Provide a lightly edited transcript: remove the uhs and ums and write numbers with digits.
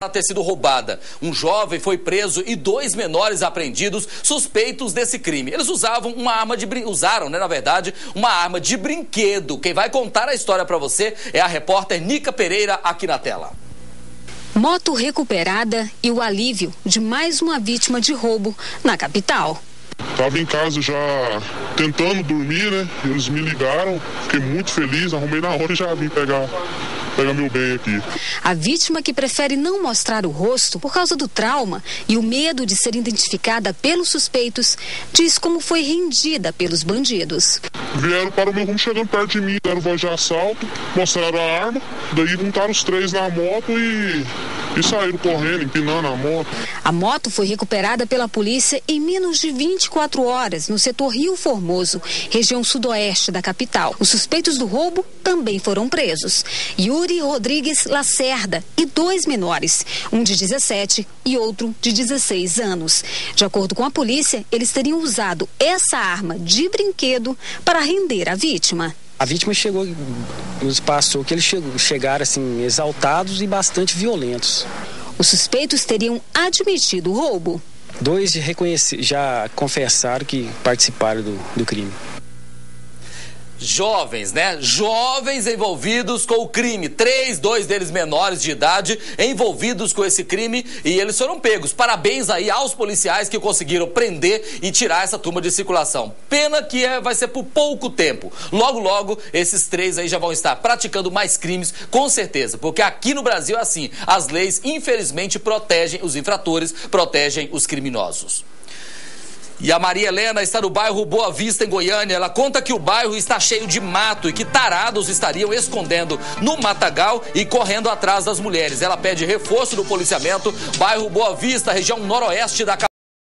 ter sido roubada. Um jovem foi preso e 2 menores apreendidos suspeitos desse crime. Eles usavam uma arma uma arma de brinquedo. Quem vai contar a história para você é a repórter Nica Pereira, aqui na tela. Moto recuperada e o alívio de mais uma vítima de roubo na capital. Estava em casa já tentando dormir, né? Eles me ligaram, fiquei muito feliz, arrumei na hora e já vim pegar meu bem aqui. A vítima, que prefere não mostrar o rosto por causa do trauma e o medo de ser identificada pelos suspeitos, diz como foi rendida pelos bandidos. Vieram para o meu rumo, chegando perto de mim, deram voz de assalto, mostraram a arma, daí montaram os 3 na moto e saíram correndo, empinando a moto. A moto foi recuperada pela polícia em menos de 24 horas no setor Rio Formoso, região sudoeste da capital. Os suspeitos do roubo também foram presos. Yuri Rodrigues Lacerda e 2 menores, um de 17 e outro de 16 anos. De acordo com a polícia, eles teriam usado essa arma de brinquedo para render a vítima. A vítima chegou, nos passou que eles chegaram assim exaltados e bastante violentos. Os suspeitos teriam admitido o roubo. 2 já confessaram que participaram do crime. Jovens, né? Jovens envolvidos com o crime. 2 deles menores de idade envolvidos com esse crime e eles foram pegos. Parabéns aí aos policiais que conseguiram prender e tirar essa turma de circulação. Pena que vai ser por pouco tempo. Logo, logo, esses 3 aí já vão estar praticando mais crimes, com certeza. Porque aqui no Brasil é assim. As leis, infelizmente, protegem os infratores, protegem os criminosos. E a Maria Helena está no bairro Boa Vista, em Goiânia. Ela conta que o bairro está cheio de mato e que tarados estariam escondendo no matagal e correndo atrás das mulheres. Ela pede reforço do policiamento. Bairro Boa Vista, região noroeste da capital.